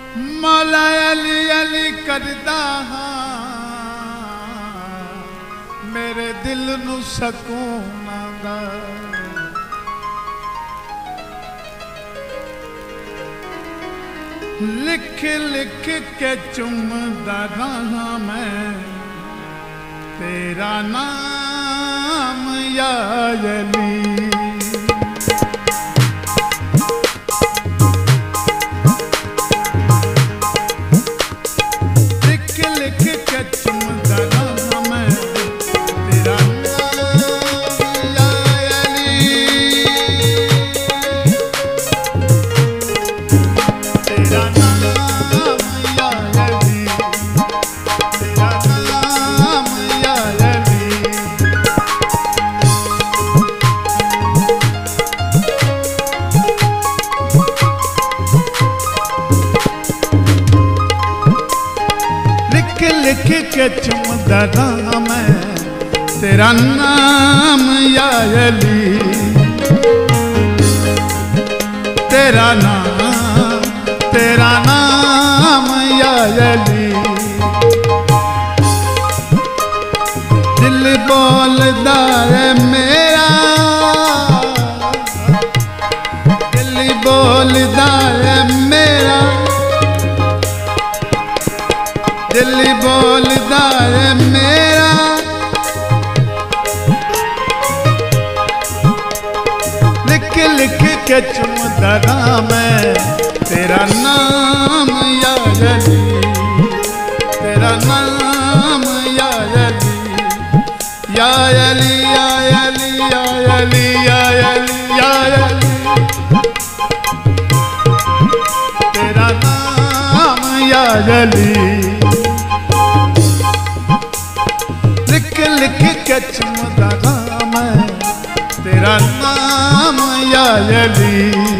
मौला अली अली करदा हाँ मेरे दिल नू सकून आंदा। लिख लिख के चुमदा रहा मैं तेरा नाम या अली। लिख के चुमदा रहा मैं तेरा नाम या अली। तेरा नाम या अली। दिल बोलदा है मेरा, दिल बोलदा है मेरा, दिल बोलदा है मेरा। लिख लिख के चुमदा रहा मैं तेरा नाम या अली। तेरा नाम या अली, या अली, या अली, या अली, या अली, या अली। तेरा नाम या अली। लिख लिख के चुमदा रहा मैं तेरा नाम या अली।